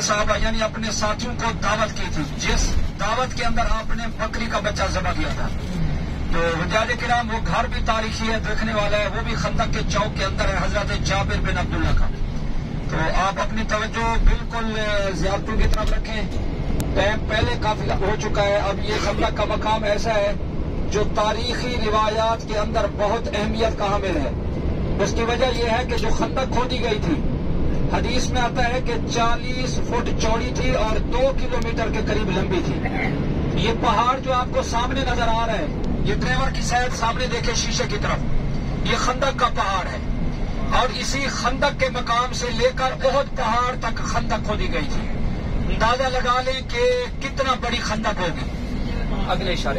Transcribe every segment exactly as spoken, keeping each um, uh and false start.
साहबा यानी अपने साथियों को दावत की थी, जिस दावत के अंदर आपने बकरी का बच्चा ज़बह किया था। तो हुज्जाज किराम वो घर भी तारीखी है, देखने वाला है, वो भी खंदक के चौक के अंदर है, हजरत जाबिर बिन अब्दुल्ला का। तो आप अपनी तवज्जो बिल्कुल ज़ियारतों की तरफ रखें। टाइम पहले काफी हो चुका है। अब ये खंदक का मकाम ऐसा है जो तारीखी रिवायात के अंदर बहुत अहमियत का हामिल है। उसकी वजह यह है कि जो खंदक खोदी गई थी, हदीस में आता है कि चालीस फुट चौड़ी थी और दो किलोमीटर के करीब लंबी थी। ये पहाड़ जो आपको सामने नजर आ रहा है, ये ड्राइवर की साइड सामने देखे शीशे की तरफ, ये खंदक का पहाड़ है और इसी खंदक के मकाम से लेकर ओहद पहाड़ तक खंदक खोदी गई थी। अंदाजा लगा लें कि कितना बड़ी खंदक होगी। अगले इशारे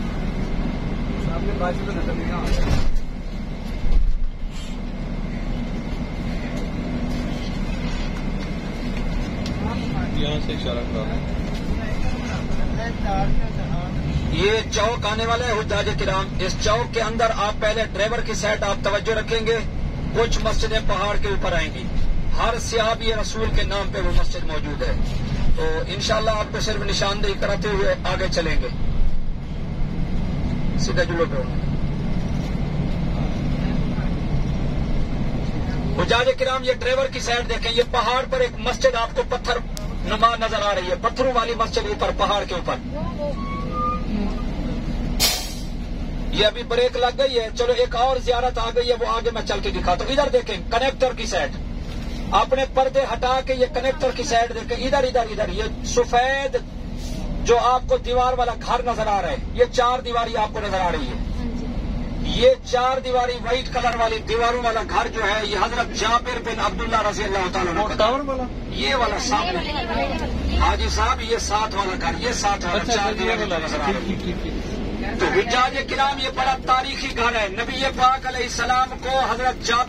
यहाँ से इशारा करा, ये चौक आने वाला है हुज्जाज किराम। इस चौक के अंदर आप पहले ड्राइवर की साइड आप तवज्जो रखेंगे, कुछ मस्जिदें पहाड़ के ऊपर आएंगी। हर सियाबी रसूल के नाम पे वो मस्जिद मौजूद है। तो इंशाल्लाह आपको सिर्फ निशानदेही कराते हुए आगे चलेंगे। सीधा जुलो पे हुज्जाज किराम, ये ड्राइवर की साइड देखें, ये पहाड़ पर एक मस्जिद आपको पत्थर नुमा नजर आ रही है, पत्थरों वाली मस्जिद ऊपर पहाड़ के ऊपर। ये अभी ब्रेक लग गई है, चलो एक और जियारत आ गई है, वो आगे मैं चल के दिखाता हूँ। इधर देखें कनेक्टर की साइड, अपने पर्दे हटा के ये कनेक्टर की साइड देखें, इधर इधर इधर ये सफेद जो आपको दीवार वाला घर नजर आ रहा है, ये चार दीवारी आपको नजर आ रही है। ये चार दीवारी व्हाइट कलर वाली दीवारों वाला घर जो है, ये हजरत जाबिर बिन अब्दुल्ला रजी अल्लाह तआला टावर वाला, ये वाला सामने हाजी साहब, ये साथ वाला घर, ये साथ वाला चार दीवारी नजर आ रही है। तो हुज्जाज किराम, ये बड़ा तारीखी घर है। नबी पाक अलैहिस्सलाम को हजरत जाबिर